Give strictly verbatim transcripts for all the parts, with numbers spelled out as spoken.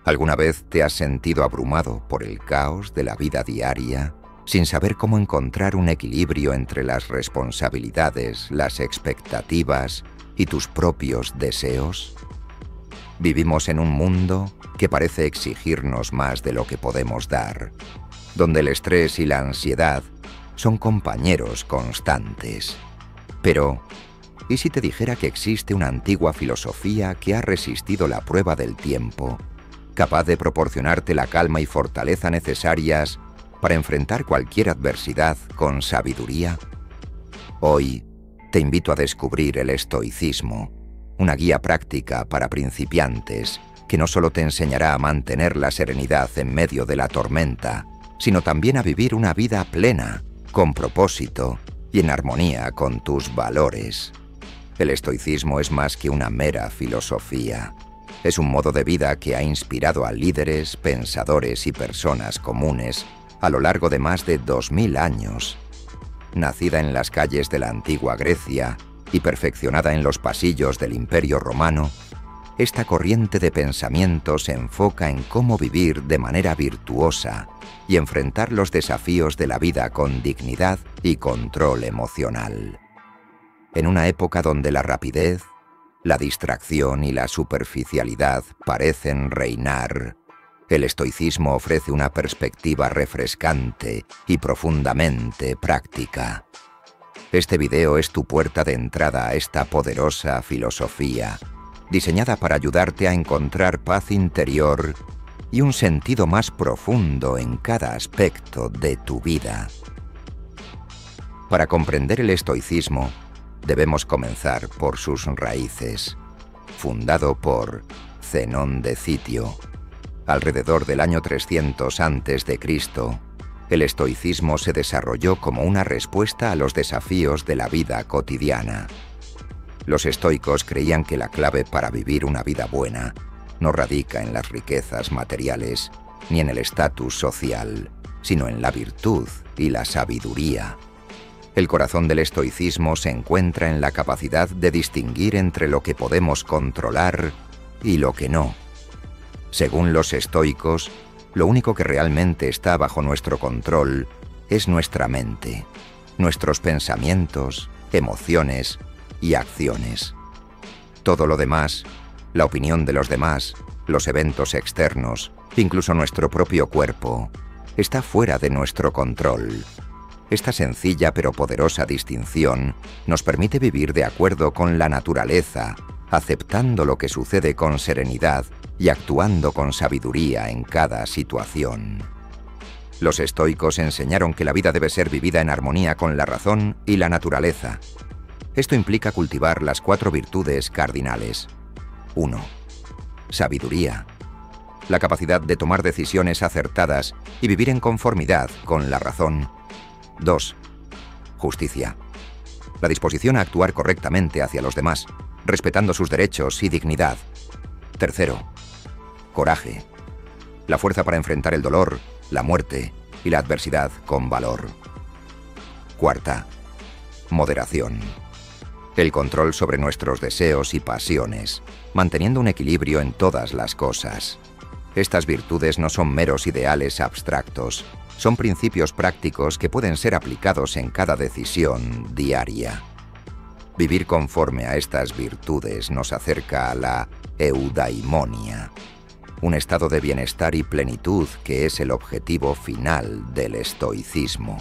¿Alguna vez te has sentido abrumado por el caos de la vida diaria, sin saber cómo encontrar un equilibrio entre las responsabilidades, las expectativas y tus propios deseos? Vivimos en un mundo que parece exigirnos más de lo que podemos dar, donde el estrés y la ansiedad son compañeros constantes. Pero, ¿y si te dijera que existe una antigua filosofía que ha resistido la prueba del tiempo, capaz de proporcionarte la calma y fortaleza necesarias para enfrentar cualquier adversidad con sabiduría? Hoy te invito a descubrir el estoicismo, una guía práctica para principiantes que no solo te enseñará a mantener la serenidad en medio de la tormenta, sino también a vivir una vida plena, con propósito y en armonía con tus valores. El estoicismo es más que una mera filosofía. Es un modo de vida que ha inspirado a líderes, pensadores y personas comunes a lo largo de más de dos mil años. Nacida en las calles de la antigua Grecia y perfeccionada en los pasillos del Imperio Romano, esta corriente de pensamiento se enfoca en cómo vivir de manera virtuosa y enfrentar los desafíos de la vida con dignidad y control emocional. En una época donde la rapidez, la distracción y la superficialidad parecen reinar, el estoicismo ofrece una perspectiva refrescante y profundamente práctica. Este video es tu puerta de entrada a esta poderosa filosofía, diseñada para ayudarte a encontrar paz interior y un sentido más profundo en cada aspecto de tu vida. Para comprender el estoicismo, debemos comenzar por sus raíces. Fundado por Zenón de Citio, alrededor del año trescientos antes de Cristo, el estoicismo se desarrolló como una respuesta a los desafíos de la vida cotidiana. Los estoicos creían que la clave para vivir una vida buena no radica en las riquezas materiales ni en el estatus social, sino en la virtud y la sabiduría. El corazón del estoicismo se encuentra en la capacidad de distinguir entre lo que podemos controlar y lo que no. Según los estoicos, lo único que realmente está bajo nuestro control es nuestra mente, nuestros pensamientos, emociones y acciones. Todo lo demás, la opinión de los demás, los eventos externos, incluso nuestro propio cuerpo, está fuera de nuestro control. Esta sencilla pero poderosa distinción nos permite vivir de acuerdo con la naturaleza, aceptando lo que sucede con serenidad y actuando con sabiduría en cada situación. Los estoicos enseñaron que la vida debe ser vivida en armonía con la razón y la naturaleza. Esto implica cultivar las cuatro virtudes cardinales. uno. Sabiduría. La capacidad de tomar decisiones acertadas y vivir en conformidad con la razón. dos. Justicia. La disposición a actuar correctamente hacia los demás, respetando sus derechos y dignidad. Tercero. Coraje. La fuerza para enfrentar el dolor, la muerte y la adversidad con valor. Cuarta. Moderación. El control sobre nuestros deseos y pasiones, manteniendo un equilibrio en todas las cosas. Estas virtudes no son meros ideales abstractos, son principios prácticos que pueden ser aplicados en cada decisión diaria. Vivir conforme a estas virtudes nos acerca a la eudaimonia, un estado de bienestar y plenitud que es el objetivo final del estoicismo.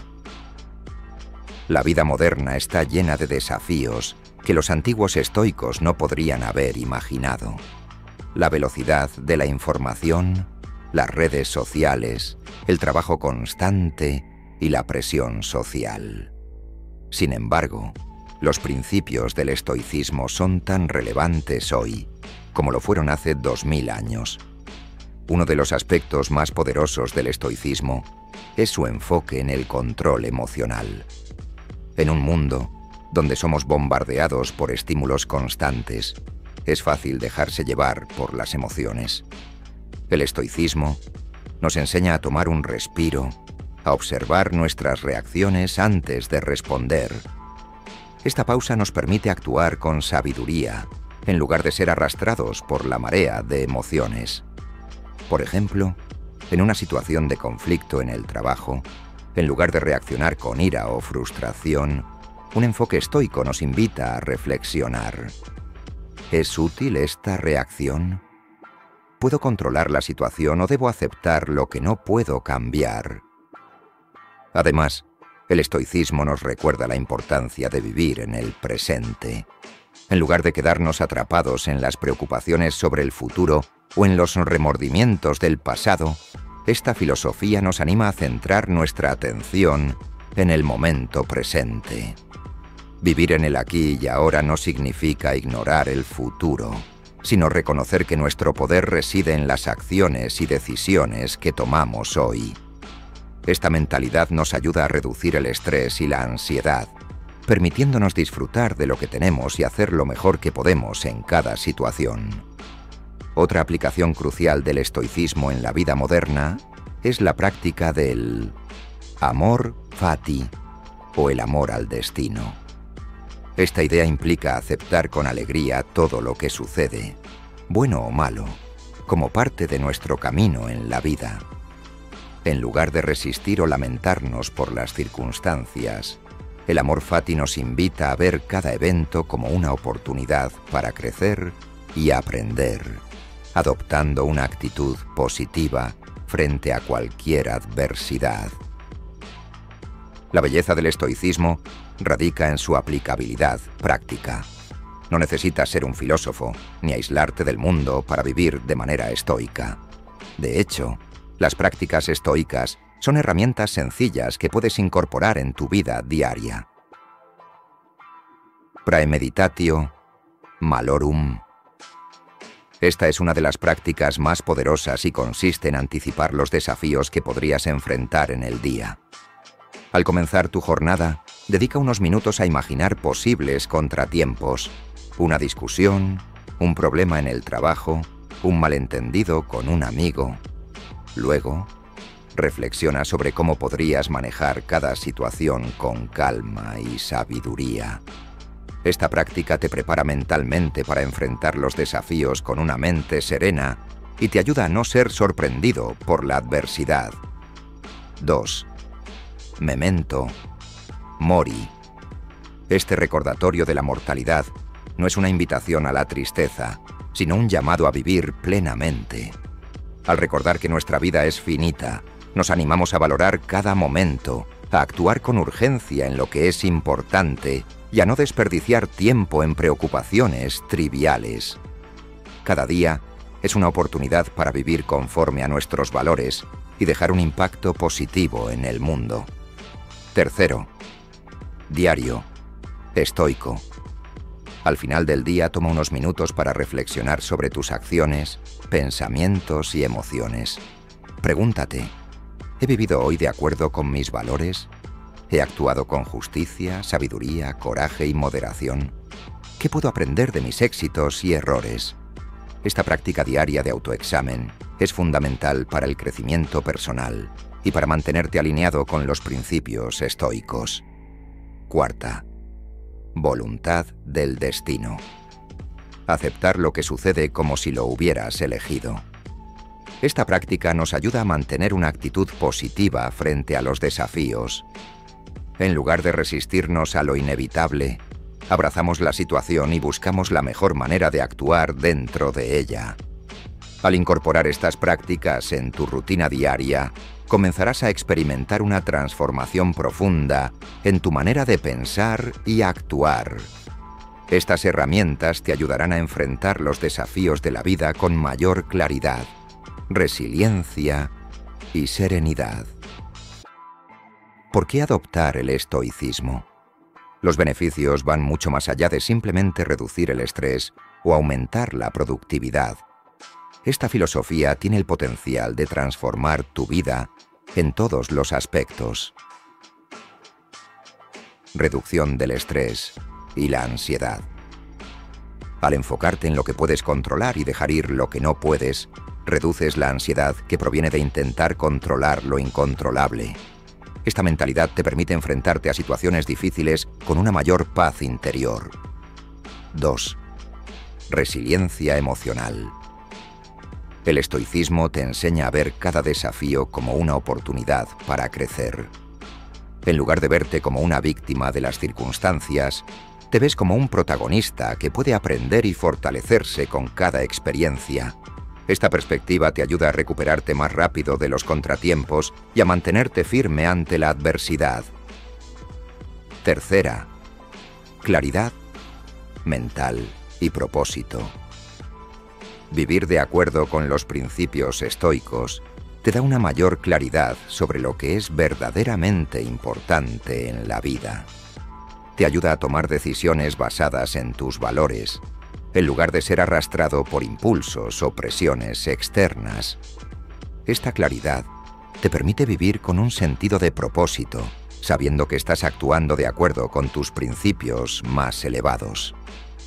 La vida moderna está llena de desafíos que los antiguos estoicos no podrían haber imaginado. La velocidad de la información, las redes sociales, el trabajo constante y la presión social. Sin embargo, los principios del estoicismo son tan relevantes hoy como lo fueron hace dos mil años. Uno de los aspectos más poderosos del estoicismo es su enfoque en el control emocional. En un mundo donde somos bombardeados por estímulos constantes, es fácil dejarse llevar por las emociones. El estoicismo nos enseña a tomar un respiro, a observar nuestras reacciones antes de responder. Esta pausa nos permite actuar con sabiduría, en lugar de ser arrastrados por la marea de emociones. Por ejemplo, en una situación de conflicto en el trabajo, en lugar de reaccionar con ira o frustración, un enfoque estoico nos invita a reflexionar. ¿Es útil esta reacción? ¿Puedo controlar la situación o debo aceptar lo que no puedo cambiar? Además, el estoicismo nos recuerda la importancia de vivir en el presente. En lugar de quedarnos atrapados en las preocupaciones sobre el futuro o en los remordimientos del pasado, esta filosofía nos anima a centrar nuestra atención en el momento presente. Vivir en el aquí y ahora no significa ignorar el futuro, sino reconocer que nuestro poder reside en las acciones y decisiones que tomamos hoy. Esta mentalidad nos ayuda a reducir el estrés y la ansiedad, permitiéndonos disfrutar de lo que tenemos y hacer lo mejor que podemos en cada situación. Otra aplicación crucial del estoicismo en la vida moderna es la práctica del amor fati o el amor al destino. Esta idea implica aceptar con alegría todo lo que sucede, bueno o malo, como parte de nuestro camino en la vida. En lugar de resistir o lamentarnos por las circunstancias, el amor fati nos invita a ver cada evento como una oportunidad para crecer y aprender, adoptando una actitud positiva frente a cualquier adversidad. La belleza del estoicismo radica en su aplicabilidad práctica. No necesitas ser un filósofo ni aislarte del mundo para vivir de manera estoica. De hecho, las prácticas estoicas son herramientas sencillas que puedes incorporar en tu vida diaria. Praemeditatio malorum. Esta es una de las prácticas más poderosas y consiste en anticipar los desafíos que podrías enfrentar en el día. Al comenzar tu jornada, dedica unos minutos a imaginar posibles contratiempos, una discusión, un problema en el trabajo, un malentendido con un amigo. Luego, reflexiona sobre cómo podrías manejar cada situación con calma y sabiduría. Esta práctica te prepara mentalmente para enfrentar los desafíos con una mente serena y te ayuda a no ser sorprendido por la adversidad. dos. Memento mori. Este recordatorio de la mortalidad no es una invitación a la tristeza, sino un llamado a vivir plenamente. Al recordar que nuestra vida es finita, nos animamos a valorar cada momento, a actuar con urgencia en lo que es importante y a no desperdiciar tiempo en preocupaciones triviales. Cada día es una oportunidad para vivir conforme a nuestros valores y dejar un impacto positivo en el mundo. Tercero, diario, estoico. Al final del día toma unos minutos para reflexionar sobre tus acciones, pensamientos y emociones. Pregúntate, ¿he vivido hoy de acuerdo con mis valores? ¿He actuado con justicia, sabiduría, coraje y moderación? ¿Qué puedo aprender de mis éxitos y errores? Esta práctica diaria de autoexamen es fundamental para el crecimiento personal y para mantenerte alineado con los principios estoicos. Cuarta, voluntad del destino. Aceptar lo que sucede como si lo hubieras elegido. Esta práctica nos ayuda a mantener una actitud positiva frente a los desafíos. En lugar de resistirnos a lo inevitable, abrazamos la situación y buscamos la mejor manera de actuar dentro de ella. Al incorporar estas prácticas en tu rutina diaria, comenzarás a experimentar una transformación profunda en tu manera de pensar y actuar. Estas herramientas te ayudarán a enfrentar los desafíos de la vida con mayor claridad, resiliencia y serenidad. ¿Por qué adoptar el estoicismo? Los beneficios van mucho más allá de simplemente reducir el estrés o aumentar la productividad. Esta filosofía tiene el potencial de transformar tu vida en todos los aspectos. Reducción del estrés y la ansiedad. Al enfocarte en lo que puedes controlar y dejar ir lo que no puedes, reduces la ansiedad que proviene de intentar controlar lo incontrolable. Esta mentalidad te permite enfrentarte a situaciones difíciles con una mayor paz interior. dos. Resiliencia emocional. El estoicismo te enseña a ver cada desafío como una oportunidad para crecer. En lugar de verte como una víctima de las circunstancias, te ves como un protagonista que puede aprender y fortalecerse con cada experiencia. Esta perspectiva te ayuda a recuperarte más rápido de los contratiempos y a mantenerte firme ante la adversidad. Tercera, claridad mental y propósito. Vivir de acuerdo con los principios estoicos te da una mayor claridad sobre lo que es verdaderamente importante en la vida. Te ayuda a tomar decisiones basadas en tus valores, en lugar de ser arrastrado por impulsos o presiones externas. Esta claridad te permite vivir con un sentido de propósito, sabiendo que estás actuando de acuerdo con tus principios más elevados.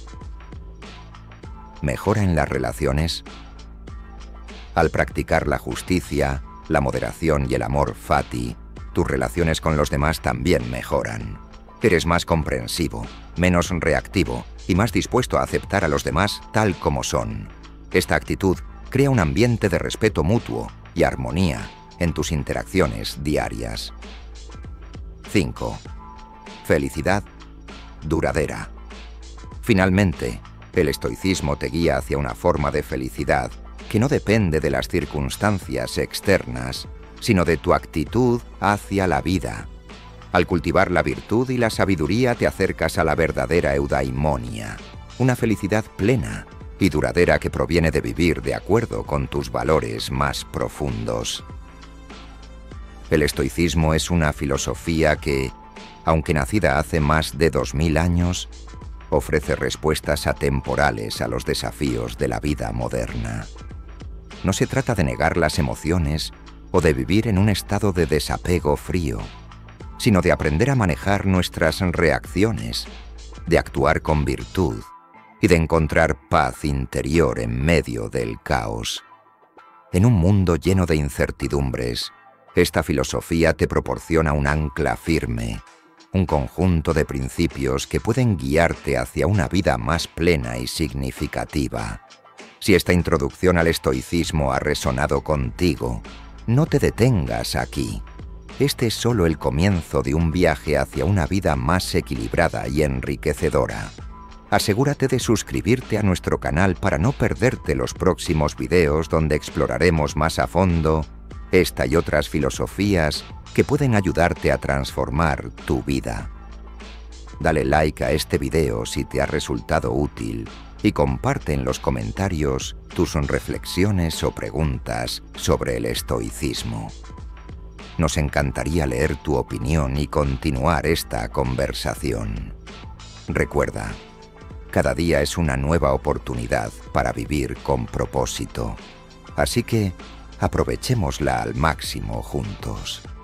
Mejora en las relaciones. Al practicar la justicia, la moderación y el amor fati, tus relaciones con los demás también mejoran. Eres más comprensivo, menos reactivo y más dispuesto a aceptar a los demás tal como son. Esta actitud crea un ambiente de respeto mutuo y armonía en tus interacciones diarias. cinco. Felicidad duradera. Finalmente, el estoicismo te guía hacia una forma de felicidad que no depende de las circunstancias externas, sino de tu actitud hacia la vida. Al cultivar la virtud y la sabiduría te acercas a la verdadera eudaimonia, una felicidad plena y duradera que proviene de vivir de acuerdo con tus valores más profundos. El estoicismo es una filosofía que, aunque nacida hace más de dos mil años, ofrece respuestas atemporales a los desafíos de la vida moderna. No se trata de negar las emociones o de vivir en un estado de desapego frío, sino de aprender a manejar nuestras reacciones, de actuar con virtud y de encontrar paz interior en medio del caos. En un mundo lleno de incertidumbres, esta filosofía te proporciona un ancla firme, un conjunto de principios que pueden guiarte hacia una vida más plena y significativa. Si esta introducción al estoicismo ha resonado contigo, no te detengas aquí. Este es solo el comienzo de un viaje hacia una vida más equilibrada y enriquecedora. Asegúrate de suscribirte a nuestro canal para no perderte los próximos videos donde exploraremos más a fondo esta y otras filosofías que pueden ayudarte a transformar tu vida. Dale like a este video si te ha resultado útil y comparte en los comentarios tus reflexiones o preguntas sobre el estoicismo. Nos encantaría leer tu opinión y continuar esta conversación. Recuerda, cada día es una nueva oportunidad para vivir con propósito. Así que aprovechémosla al máximo juntos.